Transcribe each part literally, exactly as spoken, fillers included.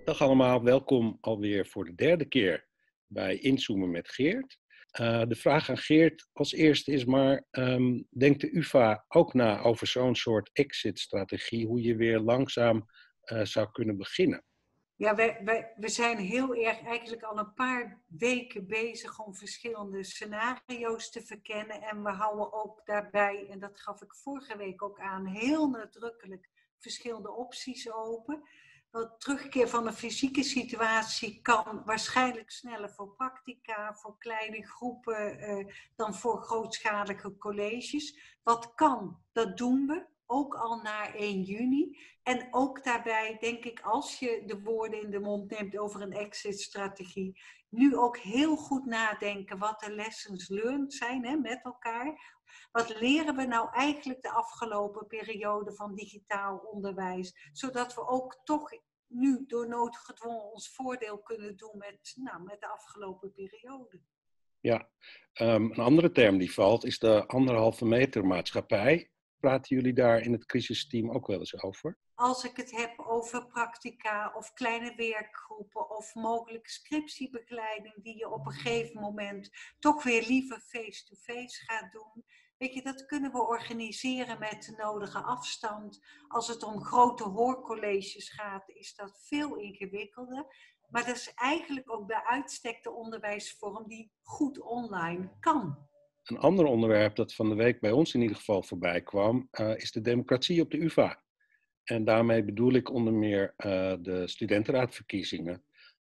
Dag allemaal, welkom alweer voor de derde keer bij Inzoomen met Geert. Uh, de vraag aan Geert als eerste is maar, um, denkt de U vA ook na over zo'n soort exit-strategie, hoe je weer langzaam uh, zou kunnen beginnen? Ja, wij, wij, we zijn heel erg eigenlijk al een paar weken bezig om verschillende scenario's te verkennen. En we houden ook daarbij, en dat gaf ik vorige week ook aan, heel nadrukkelijk verschillende opties open. Want terugkeer van de fysieke situatie kan waarschijnlijk sneller voor practica, voor kleine groepen, eh, dan voor grootschalige colleges. Wat kan, dat doen we. Ook al na één juni. En ook daarbij denk ik, als je de woorden in de mond neemt over een exit-strategie, nu ook heel goed nadenken wat de lessons learned zijn, hè, met elkaar. Wat leren we nou eigenlijk de afgelopen periode van digitaal onderwijs? Zodat we ook toch nu door nood gedwongen ons voordeel kunnen doen met, nou, met de afgelopen periode. Ja, um, een andere term die valt is de anderhalve meter maatschappij. Praten jullie daar in het crisisteam ook wel eens over? Als ik het heb over practica of kleine werkgroepen of mogelijke scriptiebegeleiding die je op een gegeven moment toch weer liever face-to-face gaat doen. Weet je, dat kunnen we organiseren met de nodige afstand. Als het om grote hoorcolleges gaat, is dat veel ingewikkelder. Maar dat is eigenlijk ook bij uitstek de onderwijsvorm die goed online kan. Een ander onderwerp dat van de week bij ons in ieder geval voorbij kwam, uh, is de democratie op de U vA. En daarmee bedoel ik onder meer uh, de studentenraadverkiezingen.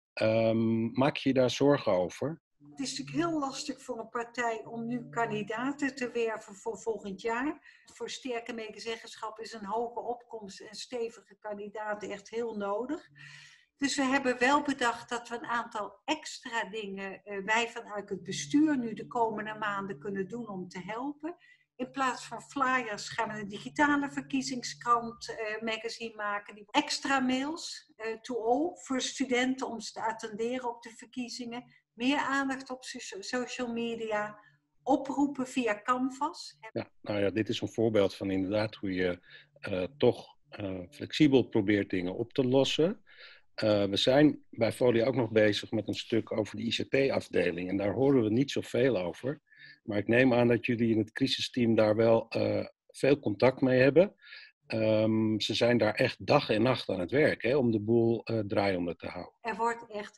Um, maak je je daar zorgen over? Het is natuurlijk heel lastig voor een partij om nu kandidaten te werven voor volgend jaar. Voor sterke medezeggenschap is een hoge opkomst en stevige kandidaten echt heel nodig. Dus we hebben wel bedacht dat we een aantal extra dingen, uh, wij vanuit het bestuur nu de komende maanden kunnen doen om te helpen. In plaats van flyers gaan we een digitale verkiezingskrant uh, magazine maken. Die extra mails uh, to all voor studenten om ze te attenderen op de verkiezingen. Meer aandacht op social media. Oproepen via Canvas. Ja, nou ja, dit is een voorbeeld van inderdaad hoe je uh, toch uh, flexibel probeert dingen op te lossen. Uh, we zijn bij Folia ook nog bezig met een stuk over de I C T-afdeling. En daar horen we niet zoveel over. Maar ik neem aan dat jullie in het crisisteam daar wel uh, veel contact mee hebben. Um, ze zijn daar echt dag en nacht aan het werk, hè, om de boel uh, draaiende te houden. Er wordt echt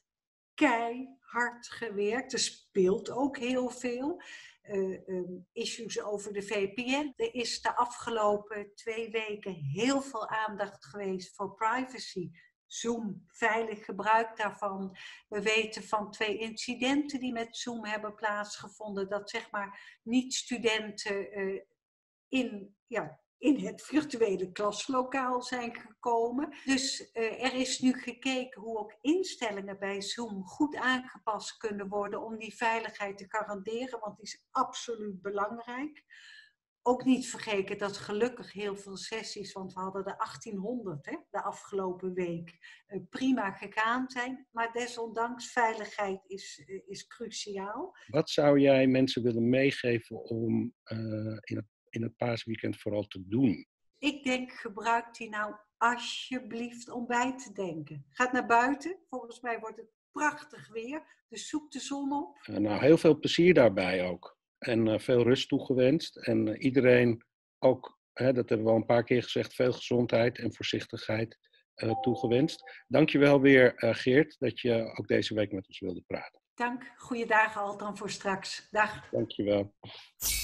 keihard gewerkt. Er speelt ook heel veel. Uh, um, issues over de V P N. Er is de afgelopen twee weken heel veel aandacht geweest voor privacy. Zoom, veilig gebruik daarvan. We weten van twee incidenten die met Zoom hebben plaatsgevonden. Dat zeg maar niet-studenten uh, in, ja, in het virtuele klaslokaal zijn gekomen. Dus uh, er is nu gekeken hoe ook instellingen bij Zoom goed aangepast kunnen worden om die veiligheid te garanderen, want die is absoluut belangrijk. Ook niet vergeten dat gelukkig heel veel sessies, want we hadden er achttienhonderd hè, de afgelopen week, uh, prima gegaan zijn. Maar desondanks, veiligheid is, uh, is cruciaal. Wat zou jij mensen willen meegeven om uh, in het, in het paasweekend vooral te doen? Ik denk, gebruik die nou alsjeblieft om bij te denken. Ga naar buiten, volgens mij wordt het prachtig weer, dus zoek de zon op. Uh, nou, heel veel plezier daarbij ook. En uh, veel rust toegewenst. En uh, iedereen ook, hè, dat hebben we al een paar keer gezegd, veel gezondheid en voorzichtigheid uh, toegewenst. Dankjewel weer uh, Geert, dat je ook deze week met ons wilde praten. Dank, goeie dagen al dan voor straks. Dag. Dankjewel.